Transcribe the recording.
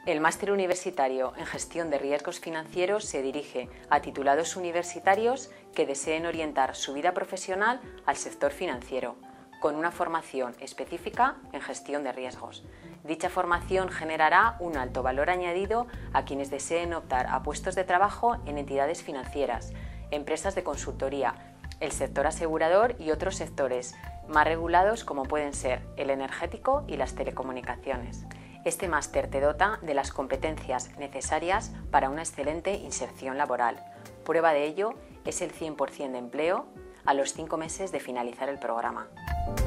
El máster universitario en gestión de riesgos financieros se dirige a titulados universitarios que deseen orientar su vida profesional al sector financiero, con una formación específica en gestión de riesgos. Dicha formación generará un alto valor añadido a quienes deseen optar a puestos de trabajo en entidades financieras, empresas de consultoría, el sector asegurador y otros sectores más regulados como pueden ser el energético y las telecomunicaciones. Este máster te dota de las competencias necesarias para una excelente inserción laboral. Prueba de ello es el 100% de empleo a los 5 meses de finalizar el programa.